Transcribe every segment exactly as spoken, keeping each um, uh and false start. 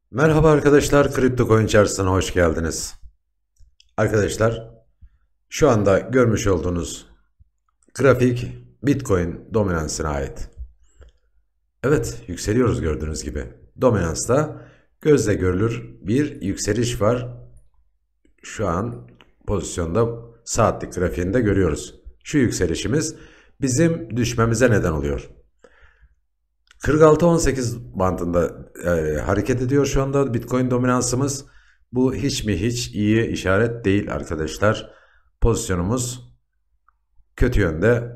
Merhaba arkadaşlar, Kripto Coin Çarşısı'na hoş geldiniz. Arkadaşlar, şu anda görmüş olduğunuz grafik Bitcoin dominansına ait. Evet, yükseliyoruz gördüğünüz gibi. Dominansta gözle görülür bir yükseliş var. Şu an pozisyonda saatlik grafiğinde görüyoruz. Şu yükselişimiz bizim düşmemize neden oluyor. kırk altı on sekiz bandında e, hareket ediyor şu anda Bitcoin dominansımız. Bu hiç mi hiç iyi işaret değil arkadaşlar. Pozisyonumuz kötü yönde,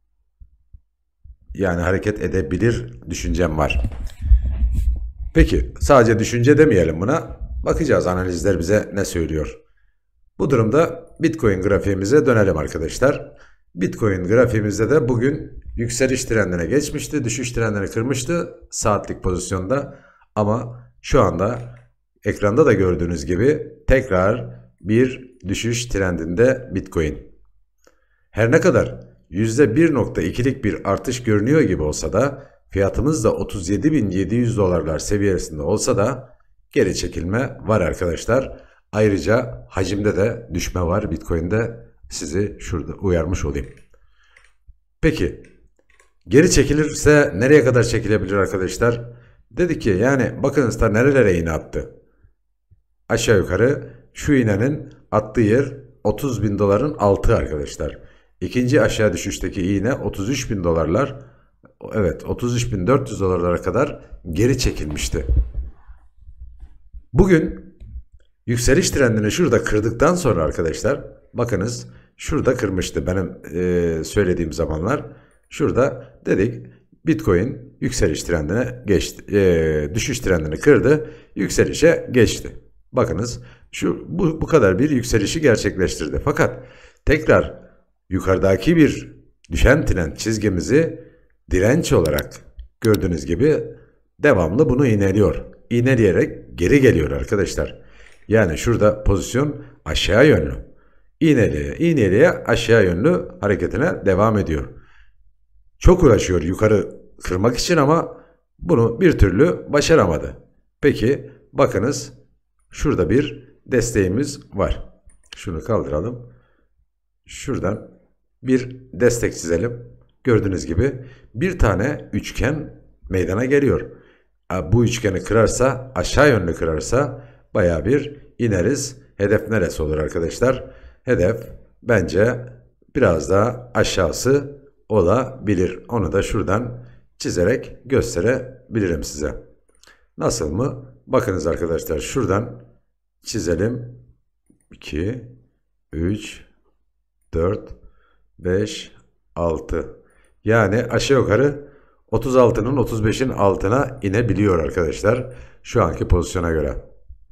yani hareket edebilir düşüncem var. Peki sadece düşünce demeyelim buna. Bakacağız analizler bize ne söylüyor. Bu durumda Bitcoin grafiğimize dönelim arkadaşlar. Bitcoin grafiğimizde de bugün yükseliş trendine geçmişti. Düşüş trendini kırmıştı saatlik pozisyonda. Ama şu anda ekranda da gördüğünüz gibi tekrar bir düşüş trendinde Bitcoin. Her ne kadar yüzde bir nokta ikilik bir artış görünüyor gibi olsa da fiyatımız da otuz yedi bin yedi yüz dolarlar seviyesinde olsa da geri çekilme var arkadaşlar. Ayrıca hacimde de düşme var Bitcoin'de, sizi şurada uyarmış olayım. Peki geri çekilirse nereye kadar çekilebilir arkadaşlar? Dedi ki yani bakınız da nerelere iğne attı. Aşağı yukarı şu iğnenin attığı yer otuz bin doların altı arkadaşlar. İkinci aşağı düşüşteki iğne otuz üç bin dolarlar. Evet, otuz üç bin dört yüz dolarlara kadar geri çekilmişti. Bugün yükseliş trendini şurada kırdıktan sonra arkadaşlar, bakınız şurada kırmıştı benim e, söylediğim zamanlar. Şurada dedik Bitcoin yükseliş trendine geçti, e, düşüş trendini kırdı, yükselişe geçti. Bakınız şu bu, bu kadar bir yükselişi gerçekleştirdi. Fakat tekrar yukarıdaki bir düşen trend çizgimizi direnç olarak gördüğünüz gibi devamlı bunu iğneliyor. İğneleyerek geri geliyor arkadaşlar. Yani şurada pozisyon aşağı yönlü. İğneleye iğneleye aşağı yönlü hareketine devam ediyor. Çok uğraşıyor yukarı kırmak için ama bunu bir türlü başaramadı. Peki bakınız şurada bir desteğimiz var. Şunu kaldıralım. Şuradan bir destek çizelim. Gördüğünüz gibi bir tane üçgen meydana geliyor. Bu üçgeni kırarsa, aşağı yönlü kırarsa baya bir ineriz. Hedef neresi olur arkadaşlar? Hedef bence biraz daha aşağısı olabilir. Onu da şuradan çizerek gösterebilirim size. Nasıl mı? Bakınız arkadaşlar şuradan çizelim. iki, üç, dört, beş, altı. Yani aşağı yukarı otuz altının otuz beşin altına inebiliyor arkadaşlar şu anki pozisyona göre.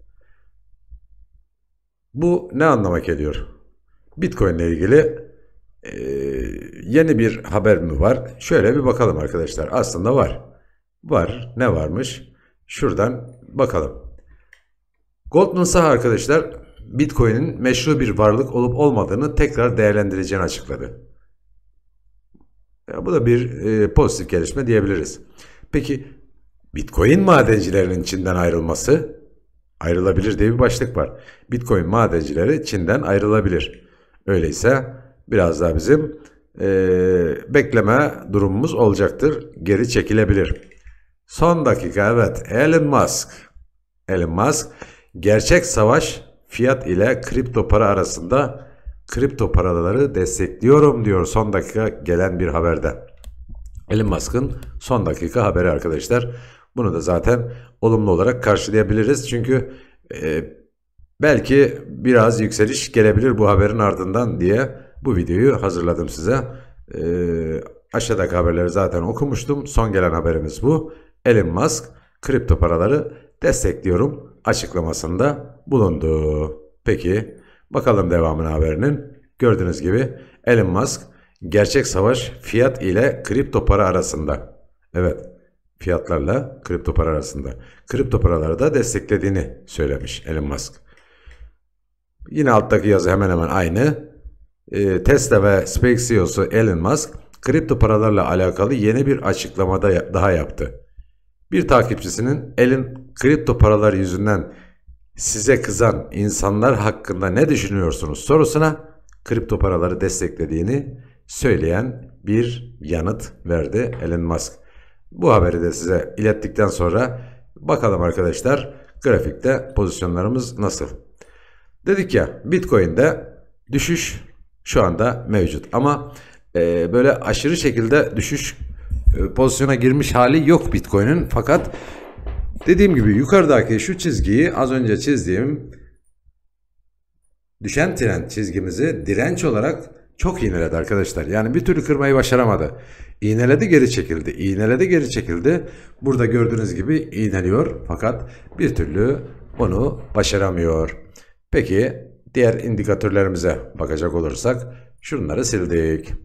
Bu ne anlama geliyor? Bitcoin ile ilgili e, yeni bir haber mi var? Şöyle bir bakalım arkadaşlar. Aslında var. Var. Ne varmış? Şuradan bakalım. Goldman Sachs arkadaşlar Bitcoin'in meşru bir varlık olup olmadığını tekrar değerlendireceğini açıkladı. Ya bu da bir e, pozitif gelişme diyebiliriz. Peki Bitcoin madencilerinin Çin'den ayrılması, ayrılabilir diye bir başlık var. Bitcoin madencileri Çin'den ayrılabilir. Öyleyse biraz daha bizim e, bekleme durumumuz olacaktır. Geri çekilebilir. Son dakika, evet, Elon Musk. Elon Musk gerçek savaş fiyat ile kripto para arasında, kripto paraları destekliyorum diyor son dakika gelen bir haberde. Elon Musk'ın son dakika haberi arkadaşlar. Bunu da zaten olumlu olarak karşılayabiliriz. Çünkü e, belki biraz yükseliş gelebilir bu haberin ardından diye bu videoyu hazırladım size. E, aşağıdaki haberleri zaten okumuştum. Son gelen haberimiz bu. Elon Musk kripto paraları destekliyorum açıklamasında bulundu. Peki bakalım devamına haberinin. Gördüğünüz gibi Elon Musk gerçek savaş fiyat ile kripto para arasında. Evet, fiyatlarla kripto para arasında. Kripto paraları da desteklediğini söylemiş Elon Musk. Yine alttaki yazı hemen hemen aynı. Ee, Tesla ve SpaceX C E O'su Elon Musk kripto paralarla alakalı yeni bir açıklamada daha yaptı. Bir takipçisinin elin kripto paraları yüzünden size kızan insanlar hakkında ne düşünüyorsunuz sorusuna kripto paraları desteklediğini söyleyen bir yanıt verdi Elon Musk. Bu haberi de size ilettikten sonra bakalım arkadaşlar grafikte pozisyonlarımız nasıl? Dedik ya Bitcoin'de düşüş şu anda mevcut ama e, böyle aşırı şekilde düşüş e, pozisyona girmiş hali yok Bitcoin'in, fakat dediğim gibi yukarıdaki şu çizgiyi az önce çizdiğim düşen trend çizgimizi direnç olarak çok iğneledi arkadaşlar. Yani bir türlü kırmayı başaramadı. İğneledi, geri çekildi. İğneledi, geri çekildi. Burada gördüğünüz gibi iğneliyor fakat bir türlü onu başaramıyor. Peki diğer indikatörlerimize bakacak olursak şunları sildik.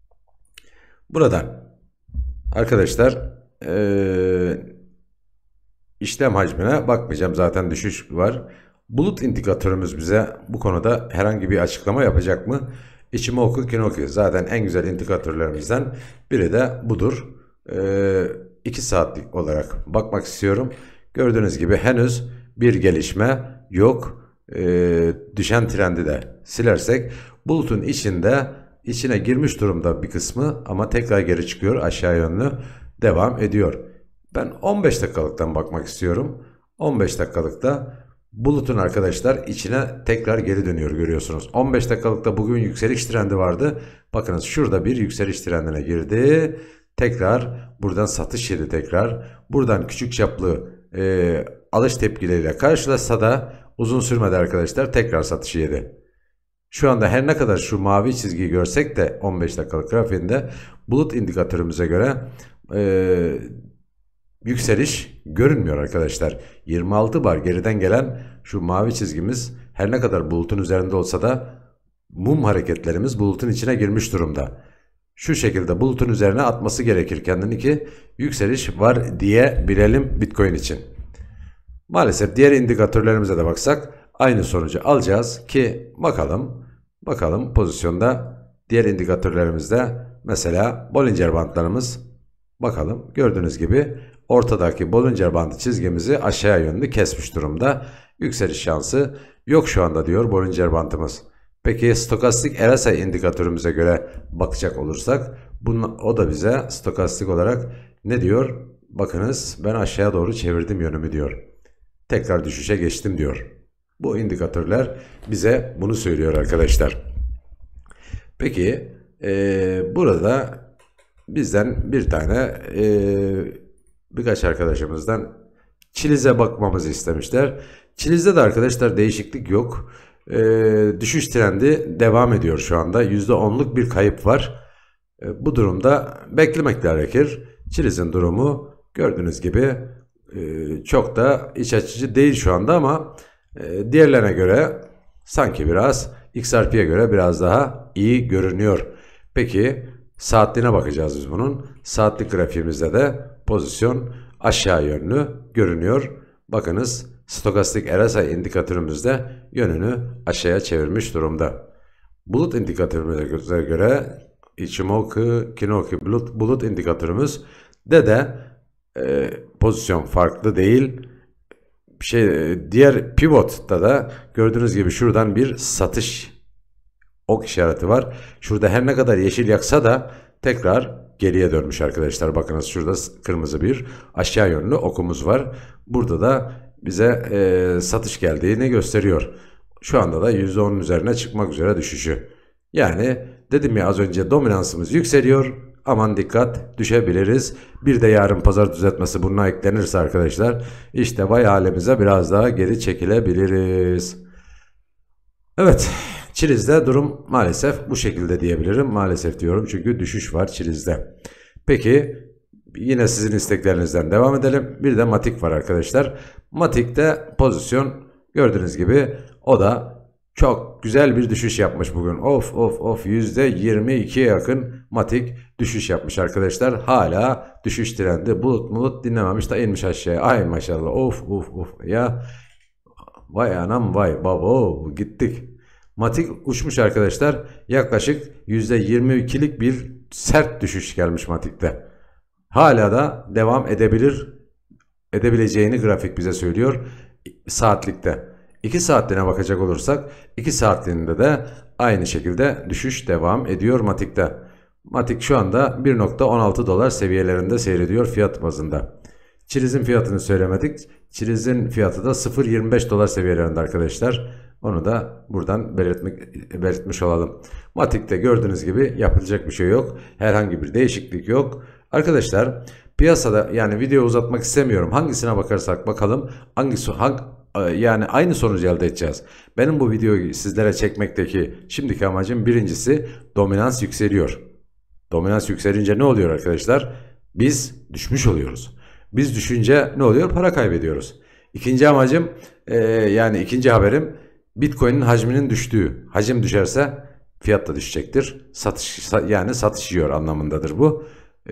Buradan arkadaşlar ee, işlem hacmine bakmayacağım, zaten düşüş var. Bulut indikatörümüz bize bu konuda herhangi bir açıklama yapacak mı? İçime oku kin oku. Zaten en güzel indikatörlerimizden biri de budur. Ee, iki saatlik olarak bakmak istiyorum. Gördüğünüz gibi henüz bir gelişme yok. Ee, düşen trendi de silersek bulutun içinde içine girmiş durumda bir kısmı ama tekrar geri çıkıyor, aşağı yönlü devam ediyor. Ben on beş dakikalıktan bakmak istiyorum. on beş dakikalıkta bulutun arkadaşlar içine tekrar geri dönüyor, görüyorsunuz. on beş dakikalıkta bugün yükseliş trendi vardı. Bakınız şurada bir yükseliş trendine girdi. Tekrar buradan satış yedi tekrar. Buradan küçük çaplı e, alış tepkileriyle karşılaşsa da uzun sürmedi arkadaşlar. Tekrar satış yedi. Şu anda her ne kadar şu mavi çizgiyi görsek de on beş dakikalık grafiğinde bulut indikatörümüze göre e, yükseliş görünmüyor arkadaşlar. yirmi altı bar geriden gelen şu mavi çizgimiz her ne kadar bulutun üzerinde olsa da mum hareketlerimiz bulutun içine girmiş durumda. Şu şekilde bulutun üzerine atması gerekir kendini ki yükseliş var diye bilelim Bitcoin için. Maalesef diğer indikatörlerimize de baksak aynı sonucu alacağız ki bakalım bakalım pozisyonda diğer indikatörlerimizde mesela Bollinger bandlarımız, bakalım gördüğünüz gibi ortadaki Bollinger bandı çizgimizi aşağı yönlü kesmiş durumda. Yükseliş şansı yok şu anda diyor Bollinger bandımız. Peki stokastik R S I indikatörümüze göre bakacak olursak bunun, o da bize stokastik olarak ne diyor? Bakınız ben aşağıya doğru çevirdim yönümü diyor. Tekrar düşüşe geçtim diyor. Bu indikatörler bize bunu söylüyor arkadaşlar. Peki ee, burada bizden bir tane ee, birkaç arkadaşımızdan Chili'ze bakmamızı istemişler. Chili'de de arkadaşlar değişiklik yok. Ee, düşüş trendi devam ediyor şu anda. yüzde onluk bir kayıp var. Ee, bu durumda beklemek gerekir. Chili'nin durumu gördüğünüz gibi e, çok da iç açıcı değil şu anda ama e, diğerlerine göre sanki biraz X R P'ye göre biraz daha iyi görünüyor. Peki saatliğine bakacağız biz bunun. Saatlik grafiğimizde de pozisyon aşağı yönlü görünüyor. Bakınız stokastik R S I indikatörümüzde yönünü aşağıya çevirmiş durumda. Bulut indikatörümüze göre Ichimoku, Kinoku bulut, bulut indikatörümüz de de e, pozisyon farklı değil. Şey, diğer pivotta da gördüğünüz gibi şuradan bir satış ok işareti var. Şurada her ne kadar yeşil yaksa da tekrar geriye dönmüş arkadaşlar. Bakınız şurada kırmızı bir aşağı yönlü okumuz var. Burada da bize e, satış geldiğini gösteriyor. Şu anda da yüzde onun üzerine çıkmak üzere düşüşü. Yani dedim ya az önce dominansımız yükseliyor. Aman dikkat, düşebiliriz. Bir de yarın pazar düzeltmesi bununla eklenirse arkadaşlar işte vay halimize biraz daha geri çekilebiliriz. Evet, Chili'de durum maalesef bu şekilde diyebilirim. Maalesef diyorum çünkü düşüş var Chili'de. Peki yine sizin isteklerinizden devam edelim. Bir de Matic var arkadaşlar. Matic'te pozisyon gördüğünüz gibi o da çok güzel bir düşüş yapmış bugün. Of of of yüzde yirmi ikiye yakın Matic düşüş yapmış arkadaşlar. Hala düşüş trendi bulut bulut dinlememiş da inmiş aşağıya. Ay maşallah of of of ya. Vay anam vay babo gittik. Matic uçmuş arkadaşlar. Yaklaşık yüzde yirmi ikilik bir sert düşüş gelmiş Matic'te. Hala da devam edebilir. edebileceğini grafik bize söylüyor saatlikte. iki saatliğine bakacak olursak iki saatliğinde de aynı şekilde düşüş devam ediyor Matik'te. Matik şu anda bir nokta on altı dolar seviyelerinde seyrediyor fiyat bazında. Çiliz'in fiyatını söylemedik. Çiliz'in fiyatı da sıfır virgül yirmi beş dolar seviyelerinde arkadaşlar. Onu da buradan belirtmek, belirtmiş olalım. Matik'te gördüğünüz gibi yapılacak bir şey yok. Herhangi bir değişiklik yok. Arkadaşlar piyasada, yani video uzatmak istemiyorum. Hangisine bakarsak bakalım hangisi hangi, yani aynı sonucu elde edeceğiz. Benim bu videoyu sizlere çekmekteki şimdiki amacım, birincisi dominans yükseliyor. Dominans yükselince ne oluyor arkadaşlar? Biz düşmüş oluyoruz. Biz düşünce ne oluyor? Para kaybediyoruz. İkinci amacım e, yani ikinci haberim, Bitcoin'in hacminin düştüğü. Hacim düşerse fiyat da düşecektir. Satış, yani satış yiyor anlamındadır bu.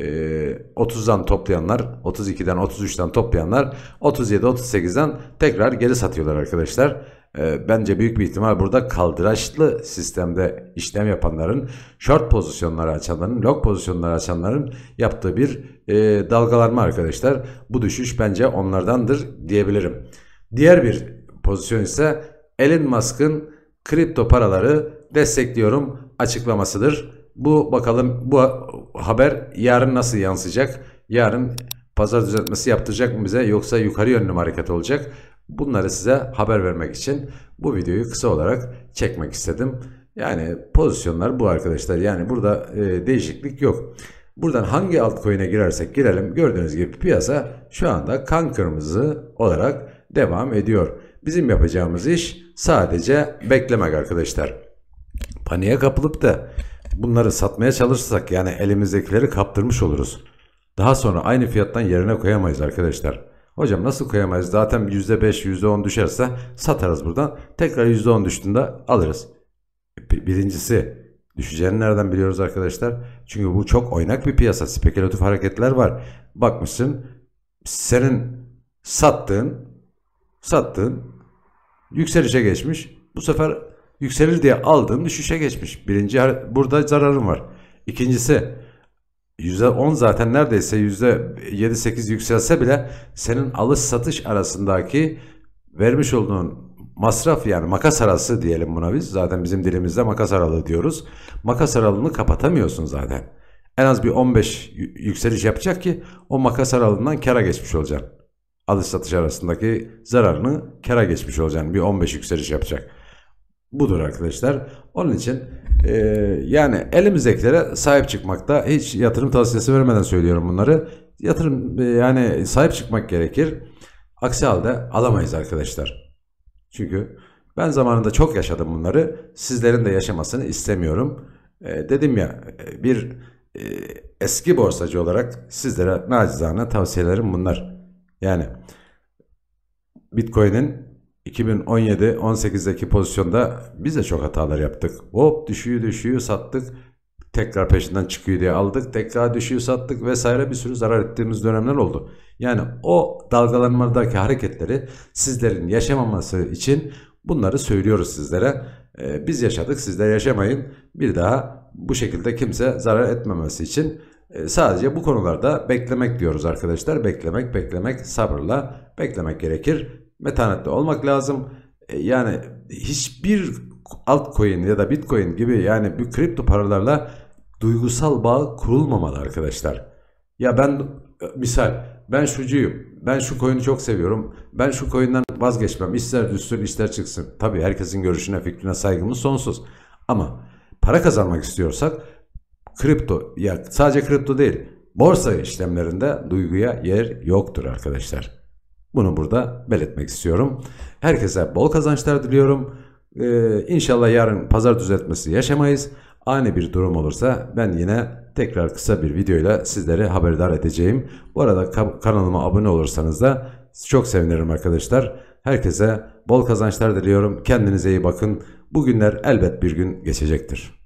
E, otuzdan toplayanlar, otuz ikiden otuz üçten toplayanlar otuz yedi otuz sekizden tekrar geri satıyorlar arkadaşlar. E, bence büyük bir ihtimal burada kaldıraçlı sistemde işlem yapanların, short pozisyonları açanların, long pozisyonları açanların yaptığı bir e, dalgalanma arkadaşlar. Bu düşüş bence onlardandır diyebilirim. Diğer bir pozisyon ise Elon Musk'ın kripto paraları destekliyorum açıklamasıdır. Bu bakalım bu haber yarın nasıl yansıyacak? Yarın pazar düzeltmesi yaptıracak mı bize, yoksa yukarı yönlü mü hareket olacak? Bunları size haber vermek için bu videoyu kısa olarak çekmek istedim. Yani pozisyonlar bu arkadaşlar. Yani burada e, değişiklik yok. Buradan hangi altcoin'e girersek girelim, gördüğünüz gibi piyasa şu anda kan kırmızı olarak devam ediyor. Bizim yapacağımız iş sadece beklemek arkadaşlar. Paniğe kapılıp da bunları satmaya çalışırsak, yani elimizdekileri kaptırmış oluruz. Daha sonra aynı fiyattan yerine koyamayız arkadaşlar. Hocam nasıl koyamayız? Zaten yüzde beş yüzde on düşerse satarız buradan. Tekrar yüzde on düştüğünde alırız. Birincisi, düşeceğini nereden biliyoruz arkadaşlar? Çünkü bu çok oynak bir piyasa. Spekülatif hareketler var. Bakmışsın, senin sattığın sattığın yükselişe geçmiş. Bu sefer yükselir diye aldığın düşüşe geçmiş. Birinci, burada zararım var. İkincisi, yüzde on zaten neredeyse yüzde yedi sekiz yükselse bile senin alış satış arasındaki vermiş olduğun masraf, yani makas arası diyelim buna biz. Zaten bizim dilimizde makas aralığı diyoruz. Makas aralığını kapatamıyorsun zaten. En az bir on beş yükseliş yapacak ki o makas aralığından kâra geçmiş olacaksın. Alış satış arasındaki zararını kâra geçmiş olacaksın. Bir on beş yükseliş yapacak. Budur arkadaşlar. Onun için e, yani elimizdekilere sahip çıkmakta, hiç yatırım tavsiyesi vermeden söylüyorum bunları. Yatırım e, yani sahip çıkmak gerekir. Aksi halde alamayız arkadaşlar. Çünkü ben zamanında çok yaşadım bunları. Sizlerin de yaşamasını istemiyorum. E, dedim ya, bir e, eski borsacı olarak sizlere nacizane tavsiyelerim bunlar. Yani Bitcoin'in iki bin on yedi on sekizdeki pozisyonda biz de çok hatalar yaptık. Hop düşüyor düşüyor sattık. Tekrar peşinden çıkıyor diye aldık. Tekrar düşüyor sattık vesaire, bir sürü zarar ettiğimiz dönemler oldu. Yani o dalgalanmadaki hareketleri sizlerin yaşamaması için bunları söylüyoruz sizlere. Ee, biz yaşadık, sizler yaşamayın. Bir daha bu şekilde kimse zarar etmemesi için e, sadece bu konularda beklemek diyoruz arkadaşlar. Beklemek, beklemek, sabırla beklemek gerekir. Metanetli olmak lazım. E, yani hiçbir altcoin ya da Bitcoin gibi, yani bir kripto paralarla duygusal bağ kurulmamalı arkadaşlar. Ya ben misal ben şucuyum. Ben şu coin'i çok seviyorum. Ben şu coin'den vazgeçmem. İster düşsün ister çıksın. Tabii herkesin görüşüne, fikrine saygımız sonsuz. Ama para kazanmak istiyorsak kripto, ya sadece kripto değil, borsa işlemlerinde duyguya yer yoktur arkadaşlar. Bunu burada belirtmek istiyorum. Herkese bol kazançlar diliyorum. Ee, İnşallah yarın pazar düzeltmesi yaşamayız. Ani bir durum olursa ben yine tekrar kısa bir videoyla sizleri haberdar edeceğim. Bu arada kanalıma abone olursanız da çok sevinirim arkadaşlar. Herkese bol kazançlar diliyorum. Kendinize iyi bakın. Bu günler elbet bir gün geçecektir.